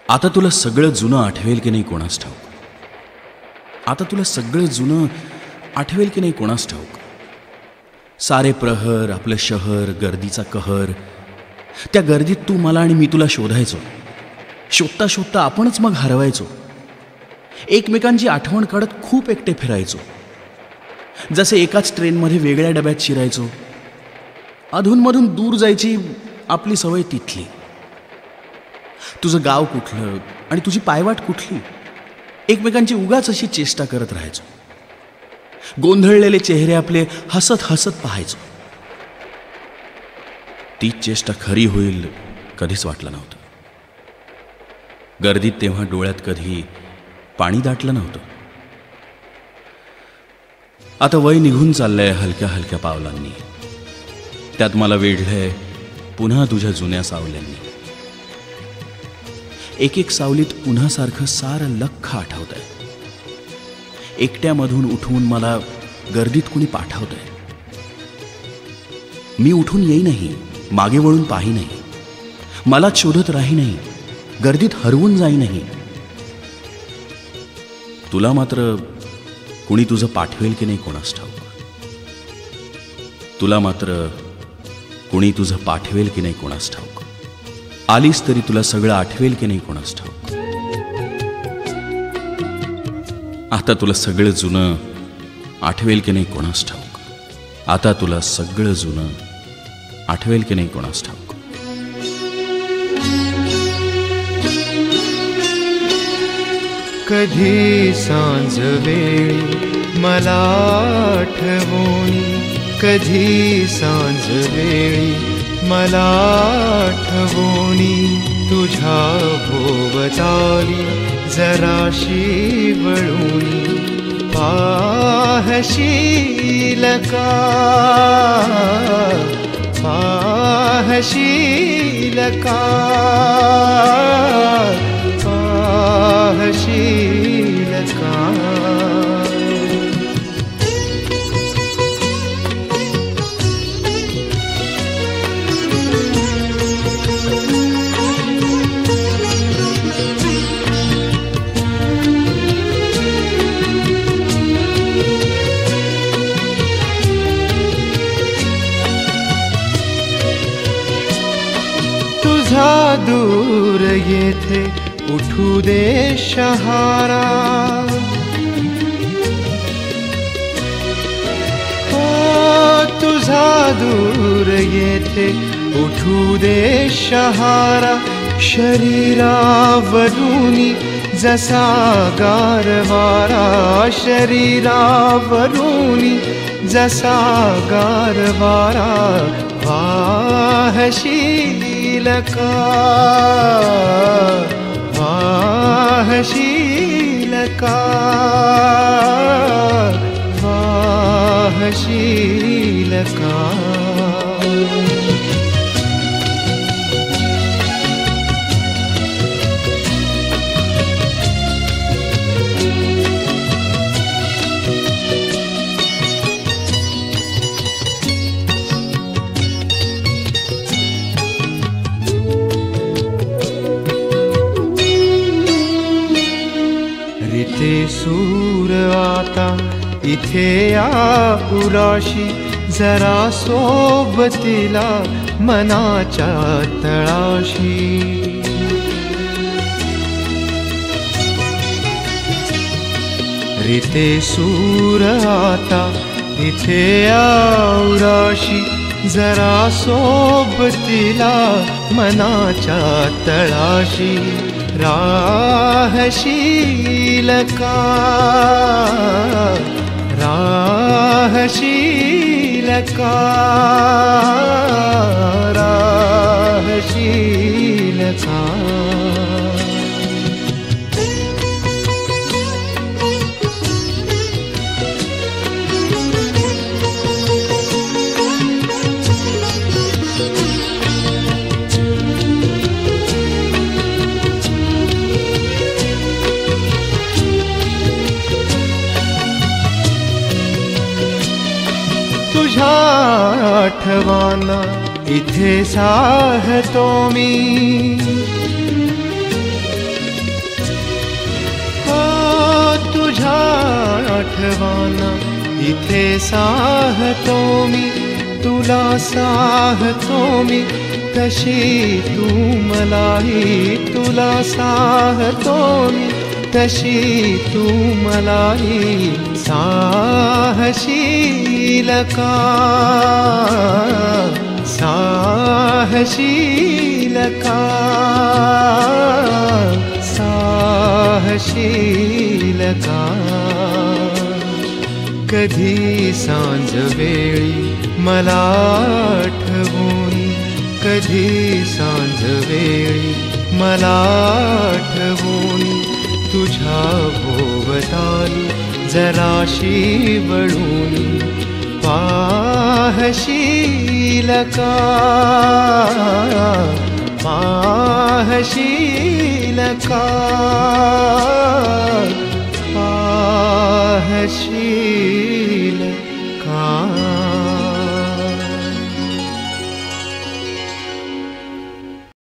आता तुला सगळं जुनं आठवेल की नाही कोणास ठाऊक. आता तुला सगळं जुनं आठवेल की नाही कोणास ठाऊक. सारे प्रहर, आपलं शहर, गर्दीचा कहर, त्या गर्दीत तू मला आणि मी तुला शोधायचो. शोधता शोधता आपणच मग हरवायचो. एकमेकांची आठवण काढत खूप एकटे फिरायचो. जसे एकाच ट्रेनमध्ये वेगळ्या डब्यात शिरायचो. अधूनमधून दूर जायची आपली सवय तिथली. तुझं गाव कुठलं आणि तुझी पायवाट कुठली, एकमेकांची उगाच अशी चेष्टा करत राहायचो. गोंधळलेले चेहरे आपले हसत हसत पाहायचो. ती चेष्टा खरी होईल कधीच वाटलं नव्हतं. गर्दीत तेव्हा डोळ्यात कधी पाणी दाटलं नव्हतं. आता वय निघून चाललंय हलक्या हलक्या पावलांनी. त्यात मला वेढलंय पुन्हा तुझ्या जुन्या सावल्यांनी. एक एक सावलीत पुन्हा सारखं सारं लख्ख आठवतंय. एकट्यामधून उठवून मला गर्दीत कुणी पाठवतंय. मी उठून येई नाही, मागे वळून पाही नाही, मलाच शोधत राही नाही, गर्दीत हरवून जाई नाही. तुला मात्र कुणी तुझं पाठवेल की नाही कोणास ठाऊक. तुला मात्र कुणी तुझं पाठवेल की नाही कोणास ठाऊक. आलीस तरी तुला सगळं आठवेल की नाही कोणास ठाऊक. आता तुला सगळं जुनं आठवेल की नाही कोणास ठाऊक. आता तुला सगळं जुनं आठवेल की नाही कोणास ठाऊक. कधी सांज वेळी मला आठवणी, कधी सांज वेळी मला आठवणी, तुझ्या भोवताली जराशी वळूनी पाहशील का, पाहशील का, पाहशील का. दूर येथे उठू दे शहारा, ओ तुझा दूर येथे उठू दे शहारा. शरीरावरूनी जसा गारवारा, शरीरावरूनी जसा गारवारा. वाहशील का, वाहशील का, वाहशील का. रीते सूर आता इथे या उराशी, जरा सोबतीला मनाच्या तळाशी. रीते सूर आता इथे या उराशी, जरा सोबतीला मनाच्या तळाशी. राहशील का, राहशील का, राहशील का. तुझ्या आठवणा इथे साहतो मी, आठवाना इथे साहतो मी तुला साहतो मी तशी तू मलाही तुला साहतो मी तशी तू मलाही साहशील का साहशील का साहशील का कधी सांज वेळी मला आठवून कधी सांज वेळी मला आठवून तुझ्या भोवताली जराशी वळून पाहशील का पाहशील का